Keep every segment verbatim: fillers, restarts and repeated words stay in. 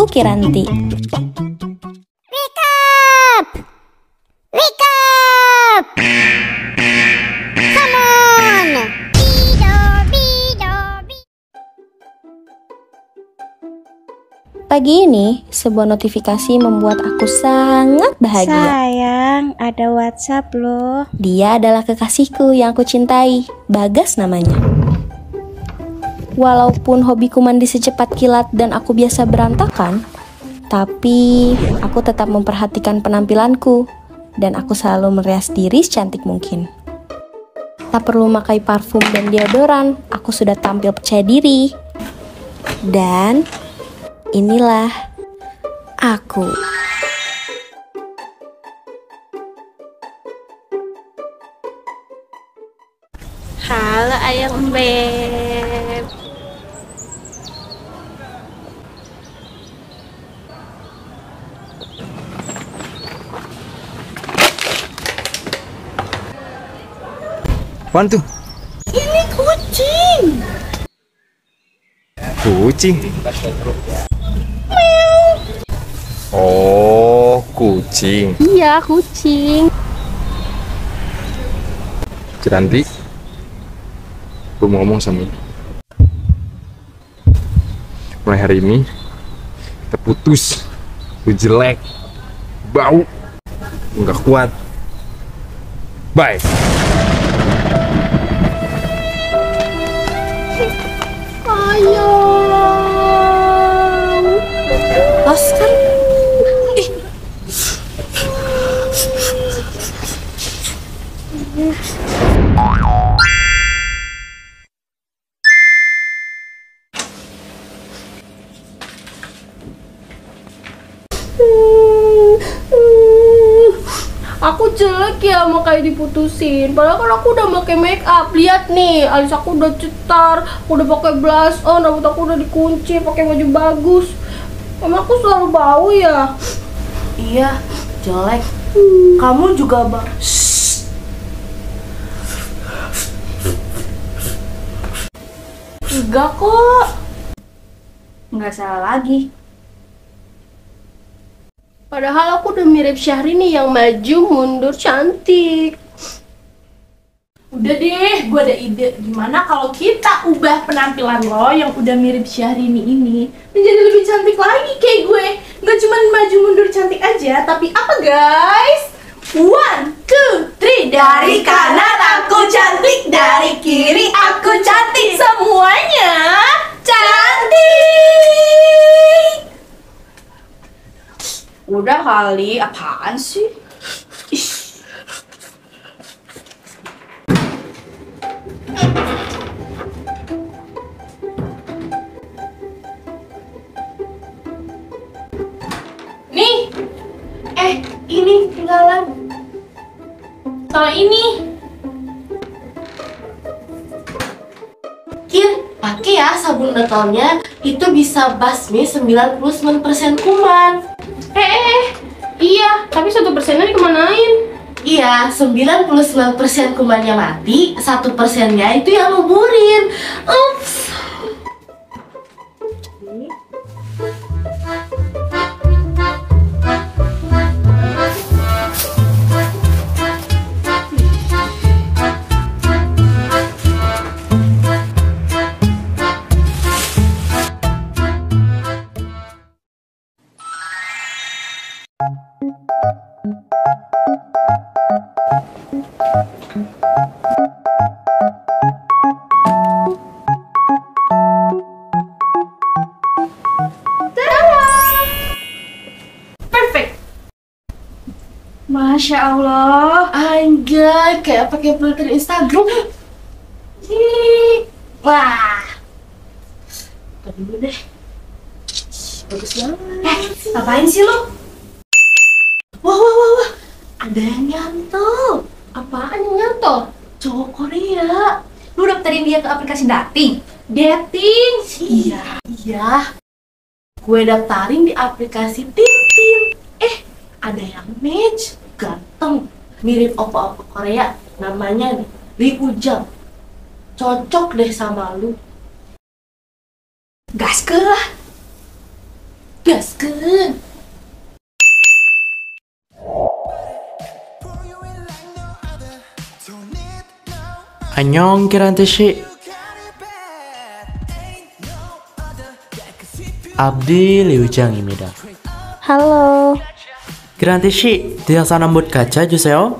aku Kiranti. Wake up! Wake up! Come on! Bido, bido, bido. Pagi ini, sebuah notifikasi membuat aku sangat bahagia. Sayang, ada WhatsApp loh. Dia adalah kekasihku yang aku cintai, Bagas namanya. Walaupun hobiku mandi secepat kilat dan aku biasa berantakan, tapi aku tetap memperhatikan penampilanku dan aku selalu merias diri secantik mungkin. Tak perlu memakai parfum dan deodoran, aku sudah tampil percaya diri. Dan inilah aku. Halo ayang beb. Apaan tuh? Ini kucing. Kucing? Oh, kucing. Iya, kucing. Kiranti, gue mau ngomong sama lu. Mulai hari ini, kita putus. Lu jelek, bau, nggak kuat. Bye. Sayang. Oscar, ih, Aku jelek ya makanya diputusin. Padahal kan aku udah pakai make up. Lihat nih, alis aku udah cetar, aku udah pakai blush on, rambut aku udah dikunci, pakai baju bagus. Emang aku selalu bau ya? Iya, jelek. Kamu juga bau. Enggak kok. Enggak salah lagi. Padahal aku udah mirip Syahrini yang maju mundur cantik. Udah deh, gue ada ide. Gimana kalau kita ubah penampilan lo yang udah mirip Syahrini ini menjadi lebih cantik lagi kayak gue. Gak cuma maju mundur cantik aja, tapi apa guys? One, two, three. Dari kanan aku cantik, dari kiri aku cantik. Semuanya cantik. Udah kali, apaan sih? Ih. Nih, eh ini ketinggalan. Sama ini. Kir, pakai ya sabun detolnya, itu bisa basmi sembilan puluh sembilan persen kuman. Eh, eh, eh. Iya, tapi satu persennya dikemanain? Iya, sembilan puluh sembilan persen kumannya mati, satu persennya itu yang nguburin. Ups. Perfect. Masya Allah. Anjay, kayak pakai filter Instagram. Ih. Wah. Tadi dulu deh. Bagus banget. Eh, ngapain sih lo? Wah, wah, wah, wah. Ada yang nyantol. Apaan yang nyantol? Cowok Korea. Lu daftarin dia ke aplikasi dating? Dating? Iya, iya. Gue daftarin di aplikasi Tintin. Eh, ada yang match, ganteng, mirip opa-opa Korea. Namanya nih, Lee Ujang. Cocok deh sama lu. Gas ke lah. Gaskeun. Annyeong Kiranteshi. Abdi Liujangimida. Halo. Kiranteshi, tiasa nambut kaca juseo?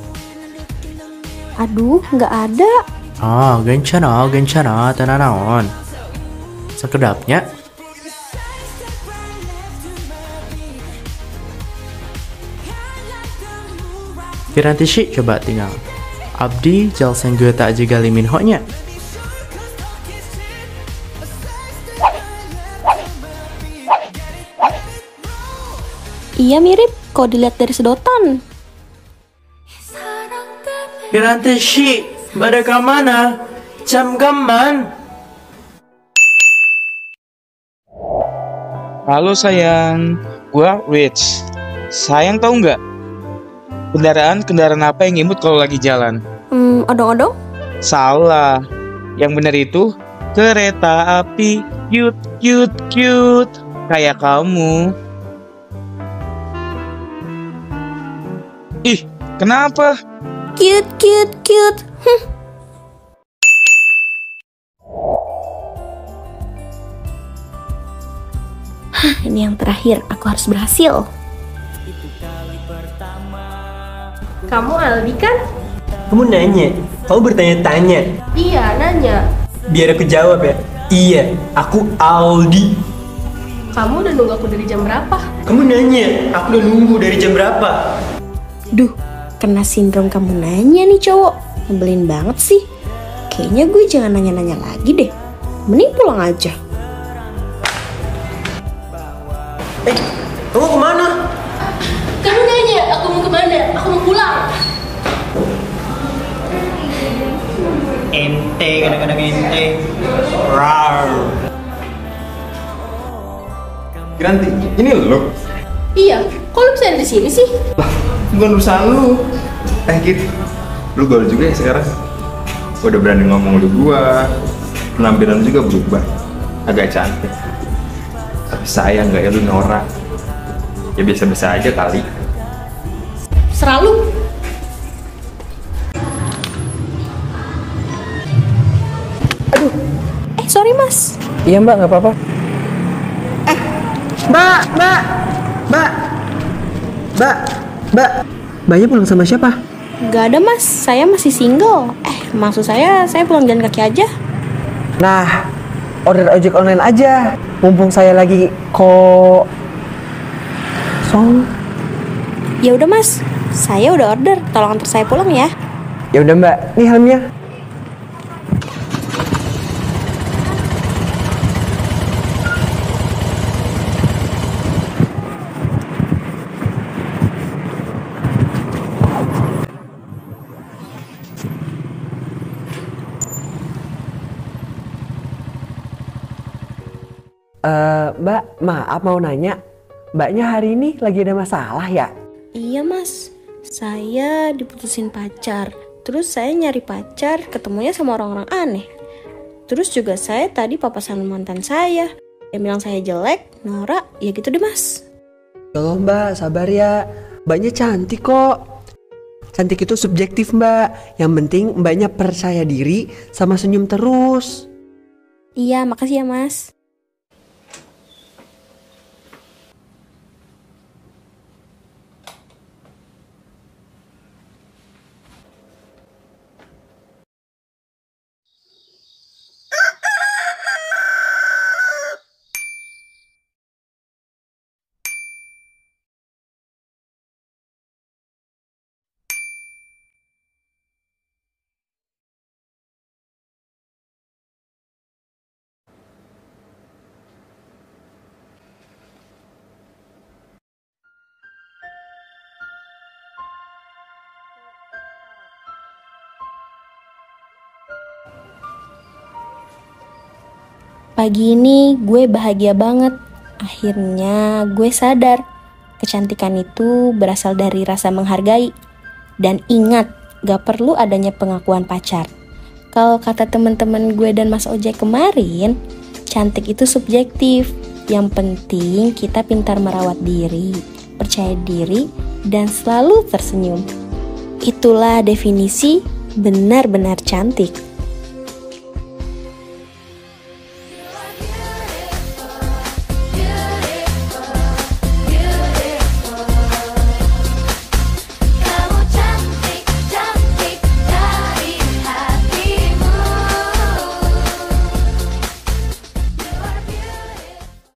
Aduh, nggak ada. Ah, gencana, gencana, tenanaon. Sekedapnya. Kiranteshi coba tinggal. Abdi jalseng gue tak juga limin hoknya. Iya mirip, kok dilihat dari sedotan. Kiranteshi, pada kamana? Jam gaman. Halo sayang, gua Rich. Sayang tahu nggak? Kendaraan-kendaraan apa yang imut kalau lagi jalan? Hmm, odong-odong? Salah. Yang benar itu kereta api cute cute cute kayak kamu. Ih, kenapa? Cute, cute, cute. Hm. Hah, ini yang terakhir. Aku harus berhasil. Kamu Aldi kan? Kamu nanya, kamu bertanya-tanya. Iya, nanya. Biar aku jawab ya. Iya, aku Aldi. Kamu udah nunggu aku dari jam berapa? Kamu nanya, aku udah nunggu dari jam berapa? Duh, kena sindrom kamu nanya nih cowok. Nyebelin banget sih. Kayaknya gue jangan nanya-nanya lagi deh. Mending pulang aja. Eh, kamu kemana? Kamu nanya, aku mau kemana? Aku mau pulang. Ente, kadang-kadang ente. Rar. Kiranti, ini lo? Iya, kok lu bisa ada di sini sih? Lah, bukan urusan lu. Eh Kit, lu gaul juga ya sekarang. Udah berani ngomong lu gua. Penampilan juga berubah, agak cantik. Tapi sayang nggak ya lu norak. Ya biasa-biasa aja kali. Seralu. Aduh, eh sorry mas. Iya mbak, nggak apa-apa. Eh, mbak, mbak, mbak, mbak, mbak. Mbaknya pulang sama siapa? Gak ada mas, saya masih single. Eh, maksud saya, saya pulang jalan kaki aja. Nah, order ojek online aja. Mumpung saya lagi kok. Song. Ya udah mas, saya udah order. Tolong antar saya pulang ya. Ya udah mbak, nih helmnya. Eh, mbak, maaf mau nanya. Mbaknya hari ini lagi ada masalah ya? Iya mas, saya diputusin pacar. Terus saya nyari pacar, ketemunya sama orang-orang aneh. Terus juga saya tadi papasan mantan saya. Yang bilang saya jelek, norak, ya gitu deh mas. Tolong mbak, sabar ya. Mbaknya cantik kok. Cantik itu subjektif mbak. Yang penting mbaknya percaya diri sama senyum terus. Iya, makasih ya mas. Pagi ini gue bahagia banget. Akhirnya gue sadar kecantikan itu berasal dari rasa menghargai. Dan ingat, gak perlu adanya pengakuan pacar. Kalau kata teman-teman gue dan Mas Ojek kemarin, cantik itu subjektif. Yang penting kita pintar merawat diri, percaya diri, dan selalu tersenyum. Itulah definisi benar-benar cantik.